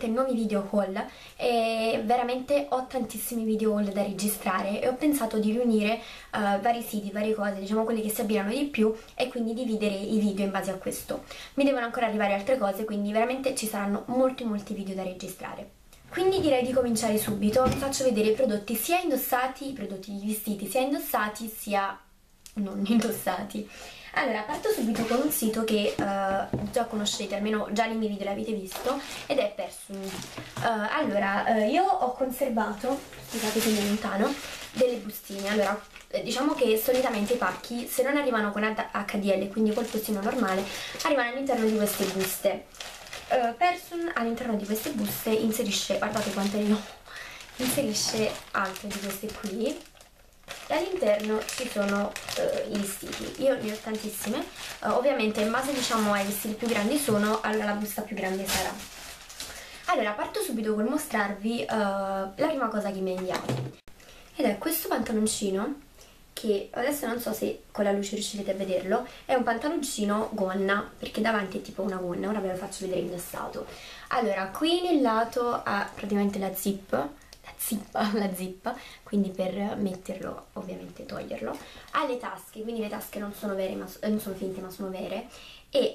praticamente nuovi video haul e veramente ho tantissimi video haul da registrare e ho pensato di riunire vari siti, varie cose, diciamo quelli che si abbinano di più, e quindi dividere i video in base a questo. Mi devono ancora arrivare altre cose, quindi veramente ci saranno molti video da registrare. Quindi direi di cominciare subito. Vi faccio vedere i prodotti sia indossati, i prodotti di vestiti sia indossati sia non indossati. Allora, parto subito con un sito che già conoscete, almeno già nei miei video l'avete visto, ed è Persun. Io ho conservato, scusate se mi allontano, delle bustine. Allora, diciamo che solitamente i pacchi, se non arrivano con HDL, quindi col postino normale, arrivano all'interno di queste buste. Persun all'interno di queste buste inserisce, guardate quante ne ho, inserisce altre di queste qui, e all'interno ci sono i vestiti. Io ne ho tantissime, ovviamente in base, diciamo, ai vestiti più grandi sono, allora la busta più grande sarà. Allora, parto subito col mostrarvi la prima cosa che mi ha inviato, ed è questo pantaloncino che adesso non so se con la luce riuscirete a vederlo. È un pantaloncino gonna, perché davanti è tipo una gonna, ora ve lo faccio vedere indossato. Allora, qui nel lato ha praticamente la zip, quindi per metterlo, ovviamente toglierlo. Ha le tasche, quindi le tasche non sono vere, non sono finte, ma sono vere, e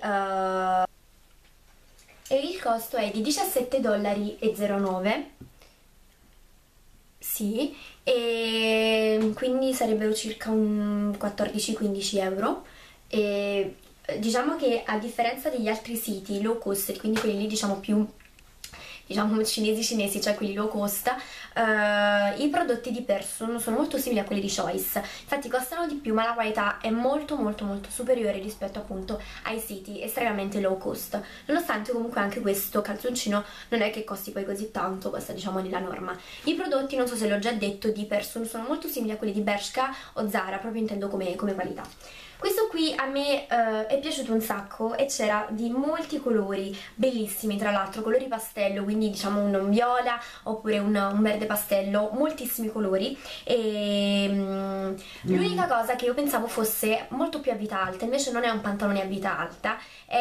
il costo è di $17,09. Sì, e quindi sarebbero circa un 14-15 euro. E diciamo che a differenza degli altri siti low cost, quindi quelli lì diciamo più, diciamo, cinesi, cioè quelli low cost, i prodotti di Persun sono molto simili a quelli di Choice. Infatti costano di più, ma la qualità è molto superiore rispetto appunto ai siti estremamente low cost, nonostante comunque anche questo calzoncino non è che costi poi così tanto, costa diciamo nella norma. I prodotti, non so se l'ho già detto, di Persun sono molto simili a quelli di Bershka o Zara, proprio intendo come qualità. Questo qui a me è piaciuto un sacco e c'era di molti colori, bellissimi tra l'altro, colori pastello, quindi diciamo un viola oppure un verde pastello, moltissimi colori. E l'unica cosa che io pensavo fosse molto più a vita alta, invece non è un pantalone a vita alta.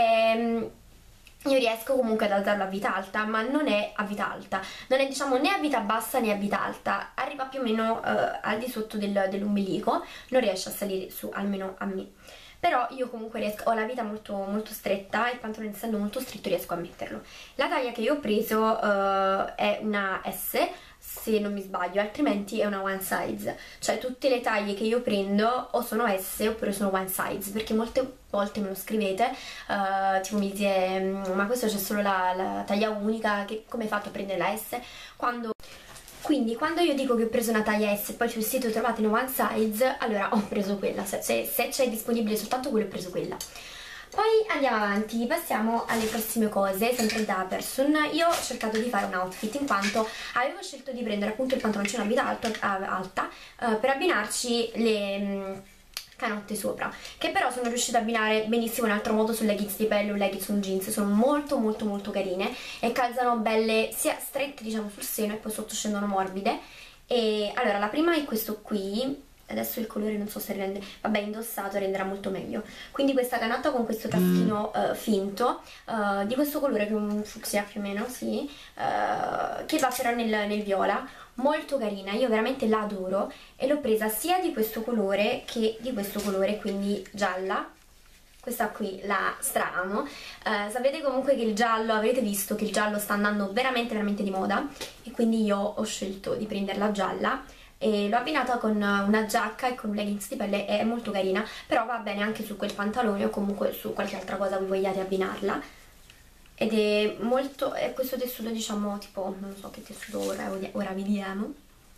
Io riesco comunque ad alzarlo a vita alta, ma non è a vita alta, non è diciamo né a vita bassa né a vita alta, arriva più o meno al di sotto dell'ombelico, non riesce a salire su, almeno a me. Però io comunque riesco, ho la vita molto stretta, e il pantalone essendo molto stretto riesco a metterlo. La taglia che io ho preso è una S, se non mi sbaglio, altrimenti è una one size. Cioè tutte le taglie che io prendo o sono S oppure sono one size, perché molte volte me lo scrivete, tipo mi dite ma questo c'è solo la taglia unica, che come hai fatto a prendere la S? Quindi quando io dico che ho preso una taglia S e poi sul sito trovate una one size, allora ho preso quella, se c'è disponibile soltanto quello ho preso quella. Poi andiamo avanti, passiamo alle prossime cose, sempre da Persun. Io ho cercato di fare un outfit in quanto avevo scelto di prendere appunto il pantaloncino a vita alta per abbinarci le canotte sopra, che però sono riuscita a abbinare benissimo in altro modo su leggings di pelle o leggings su jeans. Sono molto carine e calzano belle sia strette diciamo sul seno e poi sotto scendono morbide. E allora la prima è questo qui. Adesso il colore non so se rende, vabbè, indossato renderà molto meglio. Quindi questa canotta con questo taschino finto, di questo colore che è un fucsia più o meno, sì, che va però nel viola, molto carina, io veramente la adoro e l'ho presa sia di questo colore che di questo colore, quindi gialla. Questa qui la stramo. Sapete comunque che il giallo, avete visto che il giallo sta andando veramente di moda, e quindi io ho scelto di prenderla gialla e l'ho abbinata con una giacca e con un leggings di pelle. È molto carina, però va bene anche su quel pantalone o comunque su qualche altra cosa voi vogliate abbinarla. Ed è molto, è questo tessuto diciamo tipo, non so che tessuto ora vediamo.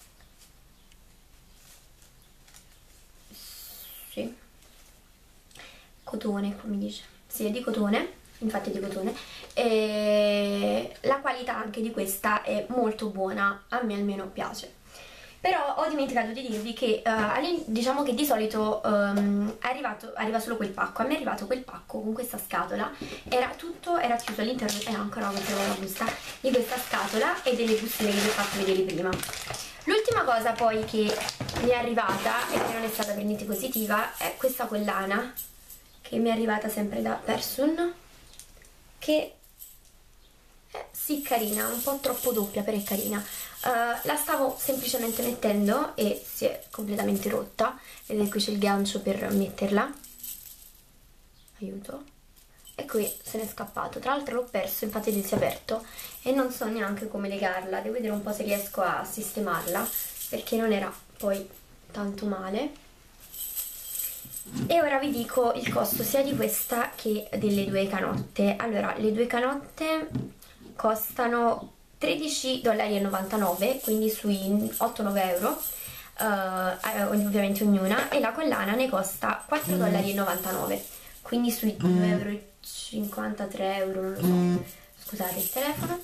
Sì, cotone, come dice, sì, è di cotone, infatti è di cotone, e la qualità anche di questa è molto buona, a me almeno piace. Però ho dimenticato di dirvi che diciamo che di solito arriva solo quel pacco. A me è arrivato quel pacco con questa scatola, tutto era chiuso all'interno, e ancora conservo la busta di questa scatola e delle bustine che vi ho fatto vedere prima. L'ultima cosa poi che mi è arrivata e che non è stata per niente positiva è questa collana, che mi è arrivata sempre da Persun, che sì, carina, un po' troppo doppia, però è carina. La stavo semplicemente mettendo e si è completamente rotta. Vedete, qui c'è il gancio per metterla. Aiuto. E qui se n'è scappato. Tra l'altro l'ho perso, infatti si è aperto e non so neanche come legarla. Devo vedere un po' se riesco a sistemarla, perché non era poi tanto male. E ora vi dico il costo sia di questa che delle due canotte. Allora, le due canotte costano $13,99, quindi sui 8-9 euro, ovviamente ognuna, e la collana ne costa $4,99, quindi sui 2,53 euro, non lo so, scusate il telefono,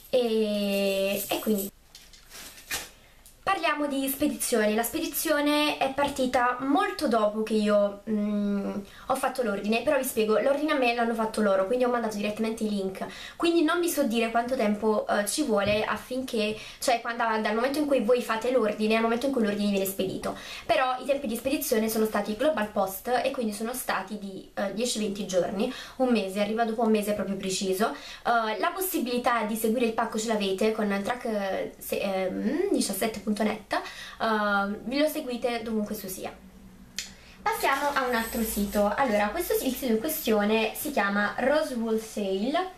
e quindi parliamo di spedizione. La spedizione è partita molto dopo che io ho fatto l'ordine, però vi spiego, l'ordine a me l'hanno fatto loro, quindi ho mandato direttamente i link, quindi non vi so dire quanto tempo ci vuole affinché, cioè dal momento in cui voi fate l'ordine al momento in cui l'ordine viene spedito, però i tempi di spedizione sono stati Global Post e quindi sono stati di 10-20 giorni, un mese, arriva dopo un mese proprio preciso. La possibilità di seguire il pacco ce l'avete con track17.net, vi lo seguite dovunque esso sia. Passiamo a un altro sito. Allora, il sito in questione si chiama Rose Wool Sale,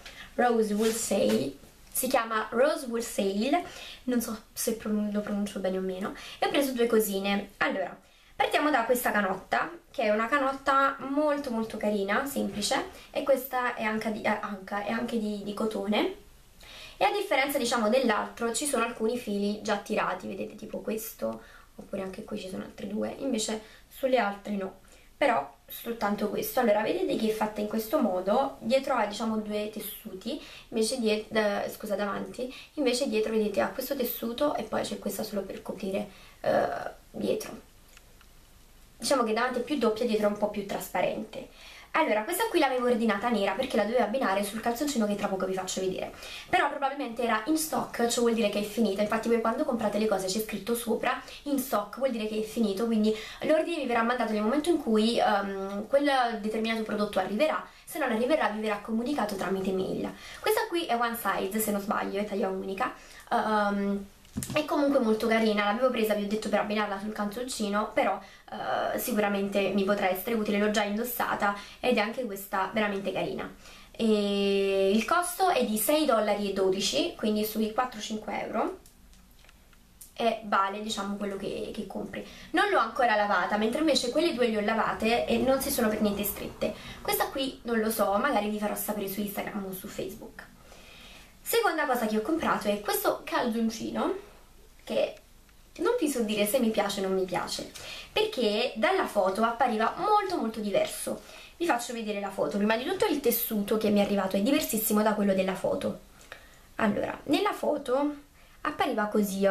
si chiama Rose Wool Sale, non so se lo pronuncio bene o meno, e ho preso due cosine. Allora, partiamo da questa canotta, che è una canotta molto molto carina, semplice, e questa è anche di cotone. E a differenza, diciamo, dell'altro, ci sono alcuni fili già tirati, vedete, tipo questo, oppure anche qui ci sono altri due, invece sulle altre no, però soltanto questo. Allora, vedete che è fatta in questo modo, dietro ha, diciamo, due tessuti, invece davanti, invece dietro, vedete, ha questo tessuto e poi c'è questa solo per coprire dietro. Diciamo che davanti è più doppia, dietro è un po' più trasparente. Allora, questa qui l'avevo ordinata nera perché la dovevo abbinare sul calzoncino che tra poco vi faccio vedere, però probabilmente era in stock, ciò vuol dire che è finita. Infatti voi quando comprate le cose c'è scritto sopra in stock, vuol dire che è finito, quindi l'ordine vi verrà mandato nel momento in cui quel determinato prodotto arriverà. Se non arriverà vi verrà comunicato tramite mail. Questa qui è one size, se non sbaglio, è taglia unica. È comunque molto carina, l'avevo presa, vi ho detto, per abbinarla sul canzoncino, però sicuramente mi potrà essere utile, l'ho già indossata ed è anche questa veramente carina. E il costo è di $6,12, quindi sui 4-5 euro, e vale, diciamo, quello che compri. Non l'ho ancora lavata, mentre invece quelle due le ho lavate e non si sono per niente strette. Questa qui non lo so, magari vi farò sapere su Instagram o su Facebook. Seconda cosa che ho comprato è questo calzoncino, che non vi so dire se mi piace o non mi piace, perché dalla foto appariva molto molto diverso. Vi faccio vedere la foto. Prima di tutto il tessuto che mi è arrivato è diversissimo da quello della foto. Allora, nella foto appariva così,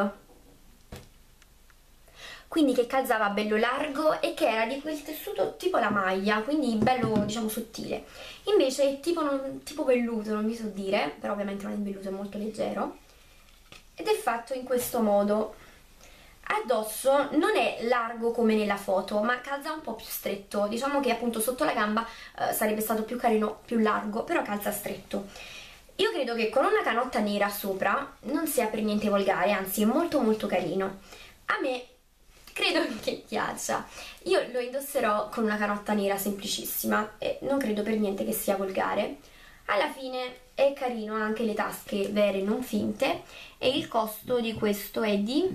quindi che calzava bello largo e che era di quel tessuto tipo la maglia, quindi bello, diciamo, sottile. Invece è tipo velluto, non vi so dire, però ovviamente non è velluto, è molto leggero, ed è fatto in questo modo. Addosso non è largo come nella foto, ma calza un po' più stretto. Diciamo che appunto sotto la gamba sarebbe stato più carino, più largo, però calza stretto. Io credo che con una canotta nera sopra non sia per niente volgare, anzi è molto molto carino. A me credo che piaccia. Io lo indosserò con una canotta nera semplicissima e non credo per niente che sia volgare. Alla fine è carino, ha anche le tasche vere, non finte, e il costo di questo è di...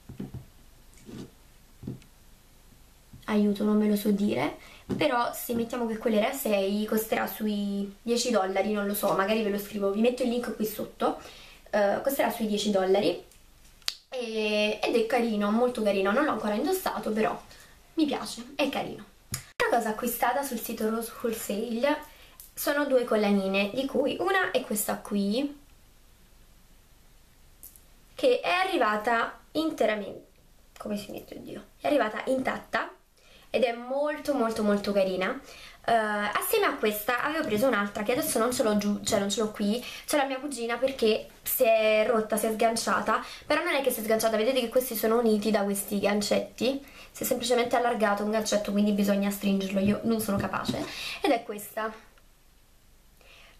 aiuto, non me lo so dire, però se mettiamo che quello era 6, costerà sui $10, non lo so, magari ve lo scrivo, vi metto il link qui sotto, costerà sui $10. Ed è carino, molto carino, non l'ho ancora indossato, però mi piace, è carino. Una cosa acquistata sul sito Rose Wholesale sono due collanine, di cui una è questa qui, che è arrivata interamente, come si mette, oddio, è arrivata intatta ed è molto molto molto carina. Assieme a questa avevo preso un'altra che adesso non ce l'ho giù, cioè non ce l'ho qui, c'è la mia cugina perché si è rotta, si è sganciata, però non è che si è sganciata, vedete che questi sono uniti da questi gancetti, si è semplicemente allargato un gancetto, quindi bisogna stringerlo, io non sono capace, ed è questa.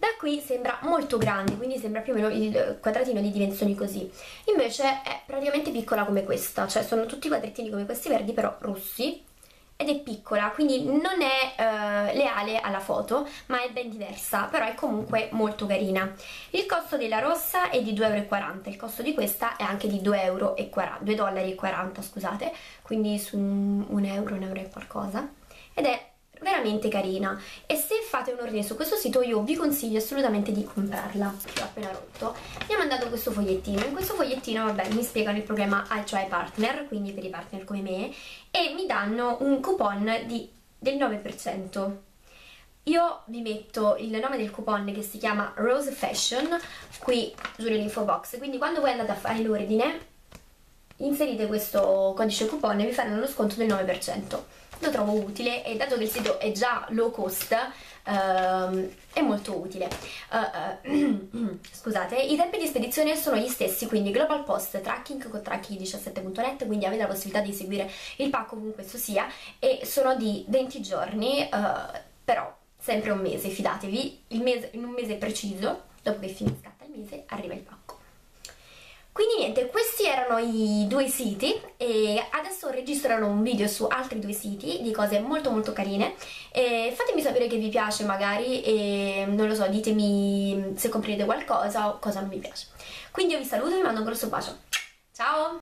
Da qui sembra molto grande, quindi sembra più o meno il quadratino di dimensioni così. Invece è praticamente piccola come questa, cioè sono tutti quadrettini come questi verdi però rossi, ed è piccola, quindi non è leale alla foto, ma è ben diversa, però è comunque molto carina. Il costo della rossa è di 2,40 €, il costo di questa è anche di 2,40 $, scusate, quindi su un euro e qualcosa, ed è veramente carina. E se fate un ordine su questo sito io vi consiglio assolutamente di comprarla. Che ho appena rotto. Mi ha mandato questo fogliettino. In questo fogliettino, vabbè, mi spiegano il programma cioè partner, quindi per i partner come me, e mi danno un coupon del 9%. Io vi metto il nome del coupon che si chiama Rose Fashion qui giù nell'info box, quindi quando voi andate a fare l'ordine inserite questo codice coupon e vi faranno uno sconto del 9%. Lo trovo utile e dato che il sito è già low cost è molto utile. Scusate, i tempi di spedizione sono gli stessi, quindi Global Post Tracking con tracking17.net, quindi avete la possibilità di seguire il pacco ovunque esso sia, e sono di 20 giorni, però sempre un mese, fidatevi, in un mese preciso, dopo che scatta il mese, arriva il pacco. Quindi niente, questi erano i due siti e adesso registrerò un video su altri due siti di cose molto molto carine, e fatemi sapere che vi piace magari e non lo so, ditemi se comprerete qualcosa o cosa non vi piace. Quindi io vi saluto e vi mando un grosso bacio. Ciao!